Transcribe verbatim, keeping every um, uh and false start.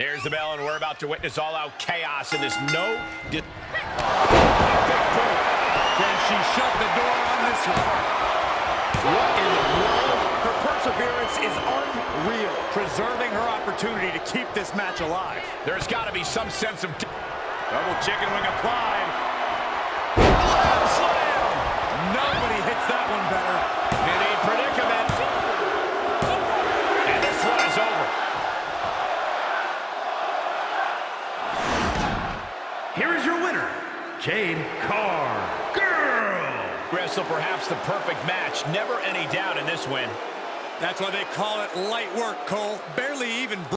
There's the bell, and we're about to witness all-out chaos in this no... Can she shut the door on this one? What in the world? Her perseverance is unreal, preserving her opportunity to keep this match alive. There's got to be some sense of... Double chicken wing applied. Slam, slam! Nobody hits that one better. In a predicament. And this one is over. Here is your winner, Jade Cargill. Wrestle perhaps the perfect match. Never any doubt in this win. That's why they call it light work, Cole. Barely even...